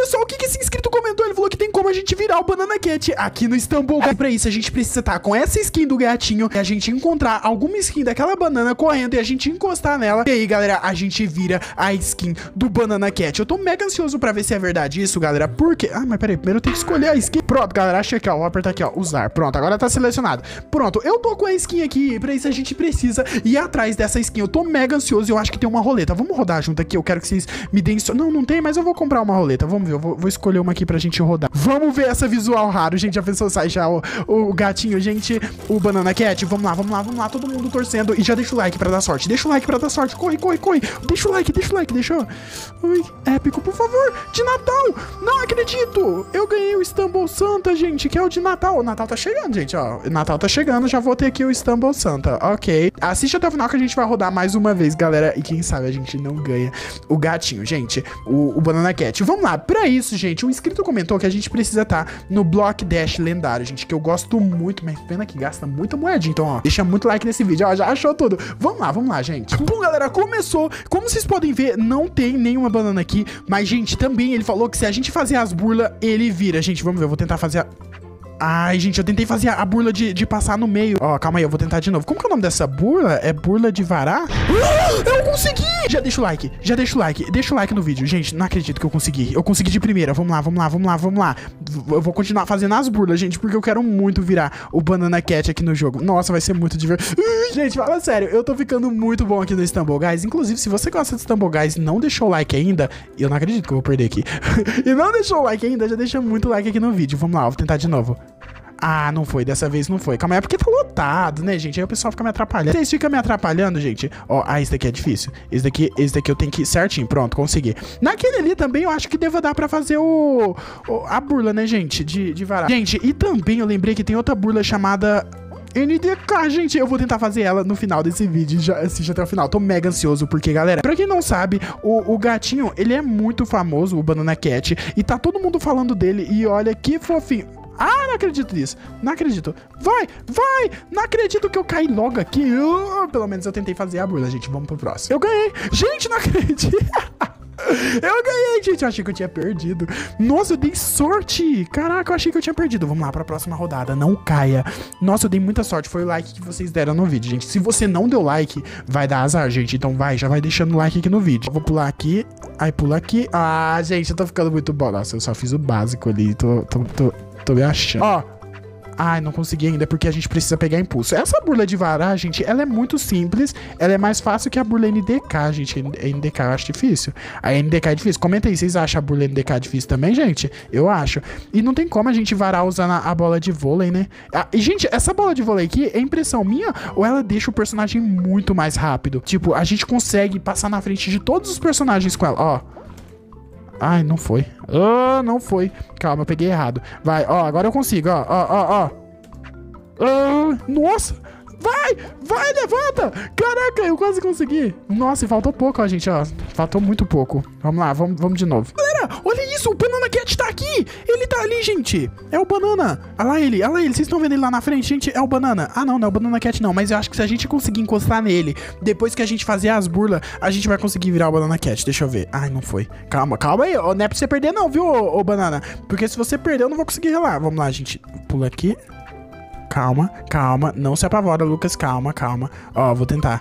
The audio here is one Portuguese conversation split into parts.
só o que esse inscrito comentou. Ele falou que tem como a gente virar o Banana Cat aqui no Istanbul. Pra isso, a gente precisa estar com essa skin do gatinho e a gente encontrar alguma skin daquela banana correndo e a gente encostar nela. E aí, galera, a gente vira a skin do Banana Cat. Eu tô mega ansioso pra ver se é verdade isso, galera. Porque... Ah, mas peraí, primeiro eu tenho que escolher a skin. Pronto, galera, achei aqui, ó. Vou apertar aqui, ó, usar. Pronto, agora tá selecionado. Pronto, eu tô com a skin aqui. Pra isso, a gente precisa ir atrás dessa skin. Eu tô mega ansioso e eu acho que tem uma roleta. Vamos rodar junto aqui. Eu quero que vocês me deem... Não, não tem, mas eu vou comprar uma roleta. Vamos ver, eu vou escolher uma aqui pra gente rodar. Vamos ver essa visual raro, gente. A pessoa sai já o gatinho, gente. O Banana Cat. Vamos lá, vamos lá, vamos lá. Todo mundo torcendo. E já deixa o like pra dar sorte. Deixa o like pra dar sorte. Corre, corre, corre. Deixa o like, deixou. Ui, épico, por favor. De Natal. Não acredito. Eu ganhei o Istanbul Santa, gente, que é o de Natal. O Natal tá chegando, gente, ó. O Natal tá chegando. Já vou ter aqui o Istanbul Santa. Ok. Assiste até o final que a gente vai rodar mais uma vez, galera. E quem sabe a gente não ganha o gatinho, gente. O Banana Cat. Vamos lá. Pra isso, gente, um inscrito comentou que a gente precisa estar no Block Dash lendário, gente, que eu gosto muito, mas pena que gasta muita moedinha. Então, ó, deixa muito like nesse vídeo, ó, já achou tudo. Vamos lá, gente. Bom, galera, começou. Como vocês podem ver, não tem nenhuma banana aqui, mas, gente, também ele falou que se a gente fazer as burlas, ele vira. Gente, vamos ver, eu vou tentar fazer a... Ai, gente, eu tentei fazer a burla de passar no meio. Ó, calma aí, eu vou tentar de novo. Como que é o nome dessa burla? É burla de varar? Eu consegui! Já deixa o like, Deixa o like no vídeo. Gente, não acredito que eu consegui. Eu consegui de primeira. Vamos lá. Eu vou continuar fazendo as burlas, gente, porque eu quero muito virar o Banana Cat aqui no jogo. Nossa, vai ser muito divertido. Gente, fala sério, eu tô ficando muito bom aqui no Istanbul Guys. Inclusive, se você gosta do Istanbul Guys e não deixou o like ainda, eu não acredito que eu vou perder aqui. E não deixou o like ainda, já deixa muito like aqui no vídeo. Vamos lá, eu vou tentar de novo. Ah, não foi, dessa vez não foi. Calma aí, é porque tá lotado, né, gente? Aí o pessoal fica me atrapalhando. Vocês ficam me atrapalhando, gente. Ó, esse daqui é difícil. Esse daqui eu tenho que ir certinho. Pronto, consegui. Naquele ali também eu acho que deva dar pra fazer a burla, né, gente? De varar. Gente, e também eu lembrei que tem outra burla chamada... NDK, gente, eu vou tentar fazer ela no final desse vídeo, já assiste até o final. Tô mega ansioso, porque, galera, pra quem não sabe, o gatinho, ele é muito famoso, o Banana Cat, e tá todo mundo falando dele, e olha que fofinho. Ah, não acredito nisso. Não acredito. Vai. Não acredito que eu caí logo aqui. Pelo menos eu tentei fazer a burla, gente. Vamos pro próximo. Eu ganhei. Gente, não acredito. Eu ganhei, gente. Eu achei que eu tinha perdido. Nossa, eu dei sorte. Caraca, eu achei que eu tinha perdido. Vamos lá pra próxima rodada. Não caia. Nossa, eu dei muita sorte. Foi o like que vocês deram no vídeo, gente. Se você não deu like, vai dar azar, gente. Então já vai deixando o like aqui no vídeo. Vou pular aqui. Aí pula aqui. Ah, gente, eu tô ficando muito bom. Nossa, eu só fiz o básico ali. Tô me achando. Ó. Ai, não consegui ainda, porque a gente precisa pegar impulso. Essa burla de varar, gente, ela é muito simples. Ela é mais fácil que a burla NDK, gente. NDK eu acho difícil. A NDK é difícil. Comenta aí, vocês acham a burla NDK difícil também, gente? Eu acho. E não tem como a gente varar usando a bola de vôlei, né? E, gente, essa bola de vôlei aqui é impressão minha ou ela deixa o personagem muito mais rápido? Tipo, a gente consegue passar na frente de todos os personagens com ela. Ó. Ai, não foi. Não foi. Calma, eu peguei errado. Vai, ó, agora eu consigo, ó. Nossa! Vai, levanta! Caraca, eu quase consegui. Nossa, e faltou pouco, ó, gente, ó. Faltou muito pouco. Vamos lá, vamos de novo. Galera, olha isso, o Banana Cat tá aqui! Ele tá ali, gente! É o Banana! Olha lá ele. Vocês estão vendo ele lá na frente, gente? É o Banana. Ah, não é o Banana Cat, não. Mas eu acho que se a gente conseguir encostar nele, depois que a gente fazer as burlas, a gente vai conseguir virar o Banana Cat. Deixa eu ver. Ai, não foi. Calma aí. Não é pra você perder, não, viu, ô Banana? Porque se você perder, eu não vou conseguir relar. Vamos lá, gente. Pula aqui. Calma. Não se apavora, Lucas. Calma. Ó, vou tentar.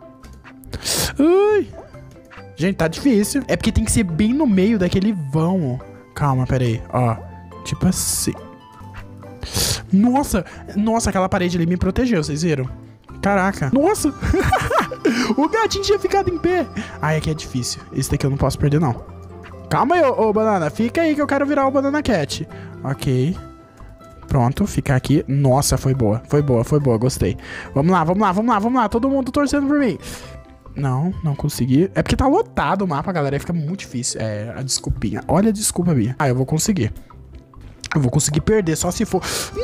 Ui. Gente, tá difícil. É porque tem que ser bem no meio daquele vão. Calma, pera aí. Ó, tipo assim. Nossa, aquela parede ali me protegeu, vocês viram? Caraca. Nossa. O gatinho tinha ficado em pé. Ai, aqui é difícil. Esse daqui eu não posso perder, não. Calma aí, ô Banana. Fica aí que eu quero virar o Banana Cat. Ok. Pronto, fica aqui. Nossa, foi boa, gostei. Vamos lá. Todo mundo torcendo por mim. Não consegui. É porque tá lotado o mapa, galera. Aí fica muito difícil. É, a desculpinha. Olha a desculpa minha. Ah, eu vou conseguir. Eu vou conseguir perder, só se for...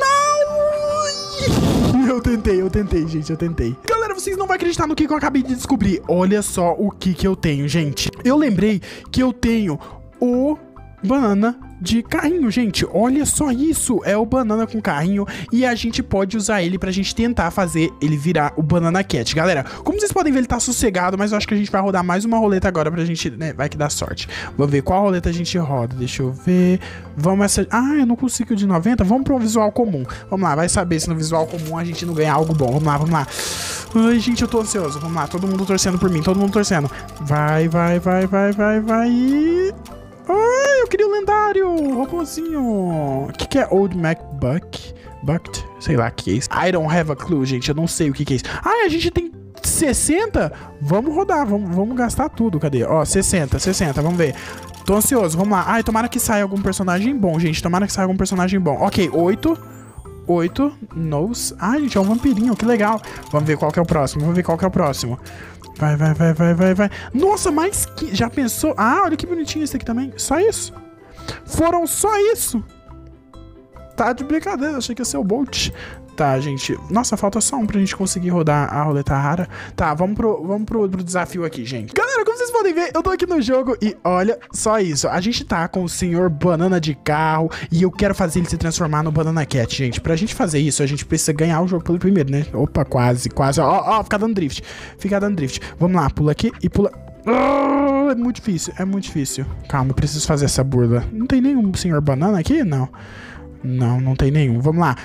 Não! Eu tentei, gente, eu tentei. Galera, vocês não vão acreditar no que eu acabei de descobrir. Olha só o que eu tenho, gente. Eu lembrei que eu tenho o Banana de carrinho, gente. Olha só isso. É o Banana com carrinho. E a gente pode usar ele pra gente tentar fazer ele virar o Banana Cat. Galera, como vocês podem ver, ele tá sossegado. Mas eu acho que a gente vai rodar mais uma roleta agora pra gente, né? Vai que dá sorte. Vamos ver qual roleta a gente roda. Deixa eu ver. Vamos essa... Ah, eu não consigo de 90. Vamos pro visual comum. Vamos lá, vai saber se no visual comum a gente não ganha algo bom. Vamos lá, vamos lá. Ai, gente, eu tô ansioso. Vamos lá, todo mundo torcendo por mim. Todo mundo torcendo. Vai, vai, vai, vai, vai, vai. Ai, eu queria o lendário. Robôzinho. O que é Old Mac Buck? Bucked? Sei lá o que é isso. I don't have a clue, gente. Eu não sei o que é isso. Ai, a gente tem 60? Vamos rodar. Vamos gastar tudo. Cadê? Ó, 60, 60. Vamos ver. Tô ansioso. Vamos lá. Ai, tomara que saia algum personagem bom, gente. Tomara que saia algum personagem bom. Ok, 8. Nose. Ai, gente, é um vampirinho. Que legal. Vamos ver qual que é o próximo. Vamos ver qual que é o próximo. Vai, vai, vai, vai, vai, vai. Nossa, mais que... Já pensou? Ah, olha que bonitinho esse aqui também. Só isso. Foram só isso. Tá de brincadeira. Achei que ia ser o Bolt. Tá, gente. Nossa, falta só um pra gente conseguir rodar a roleta rara. Tá, vamos pro desafio aqui, gente. Galera, como vocês podem ver, eu tô aqui no jogo e olha só isso. A gente tá com o senhor Banana de carro e eu quero fazer ele se transformar no Banana Cat, gente. Pra gente fazer isso, a gente precisa ganhar o jogo pelo primeiro, né? Opa, quase, quase. Ó, fica dando drift. Fica dando drift. Vamos lá, pula aqui e pula... Oh, é muito difícil, é muito difícil. Calma, eu preciso fazer essa burla. Não tem nenhum senhor Banana aqui? Não. Não tem nenhum. Vamos lá.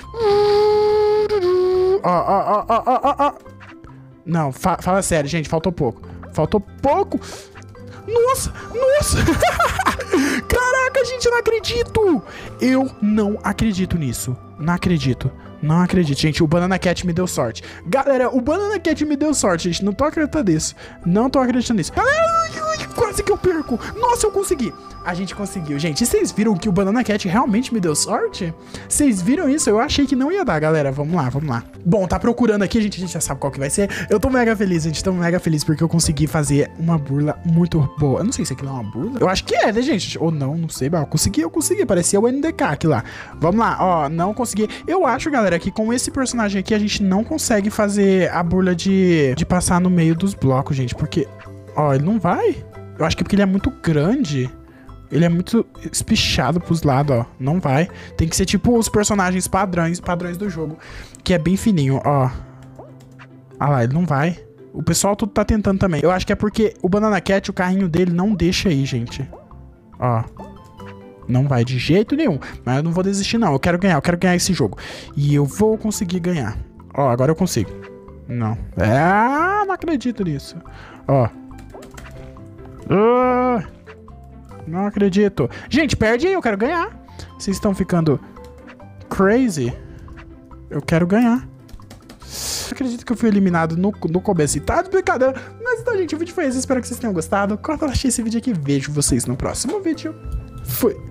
Ó. Não, fala sério, gente. Faltou pouco. Faltou pouco. Nossa. Caraca, gente, eu não acredito. Eu não acredito nisso. Não acredito, gente. O Banana Cat me deu sorte. Galera, o Banana Cat me deu sorte, gente. Não tô acreditando nisso. Não tô acreditando nisso. Galera, quase que eu perco. Nossa, eu consegui. A gente conseguiu, gente. E vocês viram que o Banana Cat realmente me deu sorte? Vocês viram isso? Eu achei que não ia dar, galera. Vamos lá. Bom, tá procurando aqui, a gente já sabe qual que vai ser. Eu tô mega feliz, gente. Tô mega feliz porque eu consegui fazer uma burla muito boa. Eu não sei se aquilo é uma burla. Eu acho que é, né, gente? Ou não sei. Mas eu consegui. Parecia o NDK aqui lá. Vamos lá. Ó, não consegui. Eu acho, galera, que com esse personagem aqui a gente não consegue fazer a burla de passar no meio dos blocos, gente. Porque, ó, ele não vai. Eu acho que é porque ele é muito grande. Ele é muito espichado pros lados, ó. Não vai. Tem que ser tipo os personagens padrões do jogo. Que é bem fininho, ó. Ah lá, ele não vai. O pessoal tudo tá tentando também. Eu acho que é porque o Banana Cat, o carrinho dele não deixa aí, gente. Ó. Não vai de jeito nenhum. Mas eu não vou desistir, não. Eu quero ganhar esse jogo. E eu vou conseguir ganhar. Ó, agora eu consigo. Não. Não acredito nisso. Ó. Não acredito. Gente, perde aí, eu quero ganhar. Vocês estão ficando crazy? Eu quero ganhar. Acredito que eu fui eliminado no começo e tá de brincadeira. Mas então, gente, o vídeo foi esse. Espero que vocês tenham gostado. Corta, eu achei esse vídeo aqui. Vejo vocês no próximo vídeo. Fui.